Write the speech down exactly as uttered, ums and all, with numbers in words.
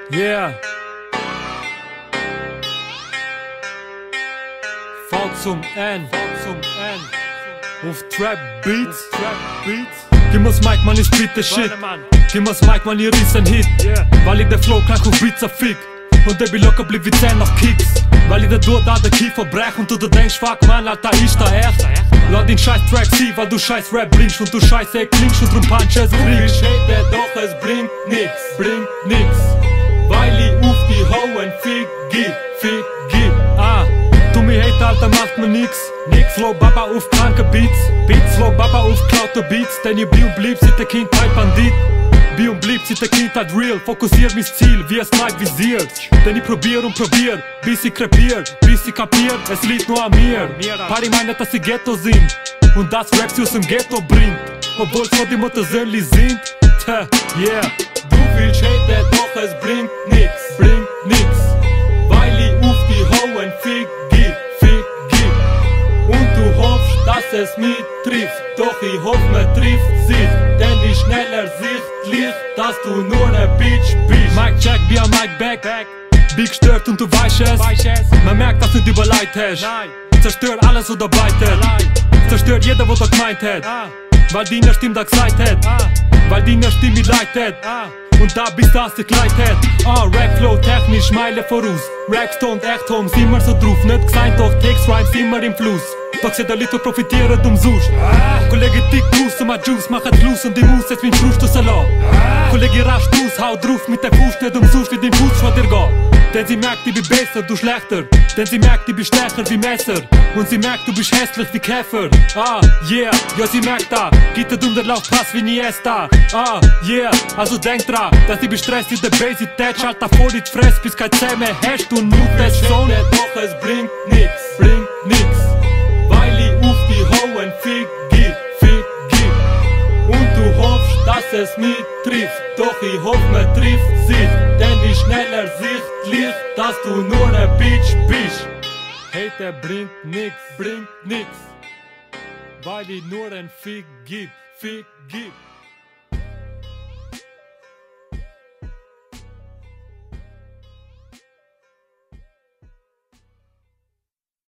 Yeah. V zum N, V zum N. Auf Trap Beats, Trap Beats. Gib mir's Mic, man, ich beat the shit. Gib mir's Mic, man, ihr ist ein Hit. Weil ich der Flow krank auf Beats fick. Und der bin locker blieb wie zehn nach Kicks. Weil ich der dort da der Kiefer brech. Und du da denkst, fuck man, Alter, ich da echt. Lass den scheiß Track sie, weil du scheiß Rap bringst. Und du scheiße klingst und drum punch es bringst. Ich hate doch, es bringt nix, bringt nix. Weil ich auf die Hauen fick gib, fick gib. Ah, du mir hate, Alter, macht mir nix. Nix, Flow Baba auf kranke Beats. Beats, Flow Baba auf klaute Beats. Denn ich bin und blieb seit der Kindheit Bandit. Bin und blieb seit der Kindheit real. Fokussiert mein Ziel, wie es Night visiert. Denn ich probier und probier, bis ich krepier, bis ich kapier, es liegt nur an mir. Pari meint, dass sie Ghetto sind und das Rap sie aus dem Ghetto bringt. Obwohl es nur die Mutter Söhnli sind. Tja, yeah. Du willst hate, doch es bringt nix, bringt nix. Weil ich auf die Hauen fick gib, fick gib. Und du hoffst, dass es mich trifft. Doch ich hoff, man trifft sich. Denn ich schneller sichtlich, dass du nur ne Bitch bist. Mic check, wie ein Mic back. Big stört und du weißt es. Man merkt, dass du nicht überleit hast. Zerstört alles, was du beitet. Zerstört jeder, was er gemeint hat. Weil deine Stimme da gesagt hat. Weil deine Stimme mich leitet. Und da bist du, der Kleid hat. Ah, Rap-Flow technisch Meile voraus. Rapstone, echt Homes, immer so drauf. Nicht gesagt, doch Text, Rhymes immer im Fluss. Doch sie der Leute profitieren umsonst. Ah. Kollege dick Juice und mein Juice machet los und die Maus jetzt mein Frustsalat. Ah. Kollege rasch aus, hau drauf mit der Fuß, nicht umsonst wie dein Fuß von dir geht. Denn sie merkt, ich bin besser, du schlechter. Denn sie merkt, ich bin stärker wie Messer. Und sie merkt, du bist hässlich wie Käfer. Ah, yeah, ja sie merkt da. Geht der dumme Laufpass wie Niesta. Ah, yeah, also denk dran, dass ich bin Stress in der Basic Touch. Alter, voll in die Fresse, bis kein Zähne hast und nur das Sohn. Doch es bringt nix, bringt nix. Weil ich auf die Hauen fick gib, fick gib. Und du hoffst, dass es mich trifft. Doch ich hoff, man trifft sich. Denn ich schneller sichtlich, dass du nur ne Bitch bist. Hey, der bringt nix, bringt nix. Weil ich nur ein Fick gib, Fick gib.